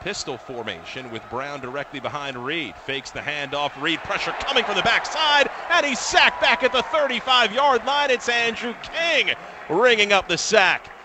pistol formation with Brown directly behind Reed. Fakes the handoff. Reed pressure coming from the backside, and he's sacked back at the 35-yard line. It's Andrew King ringing up the sack.